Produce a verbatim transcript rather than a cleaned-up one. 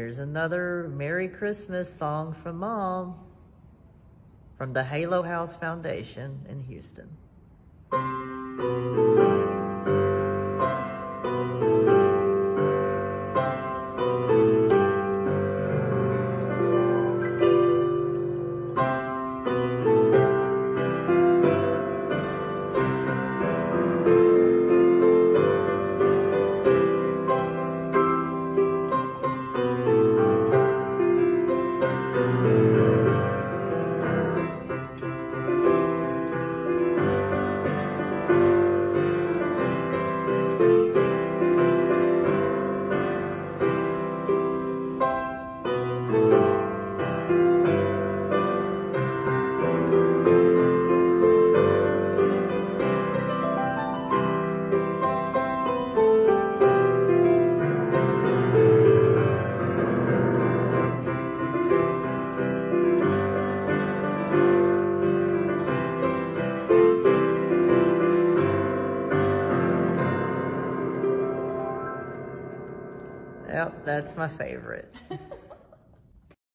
here's another Merry Christmas song from Mom, from the Halo House Foundation in Houston. Yep, that's my favorite.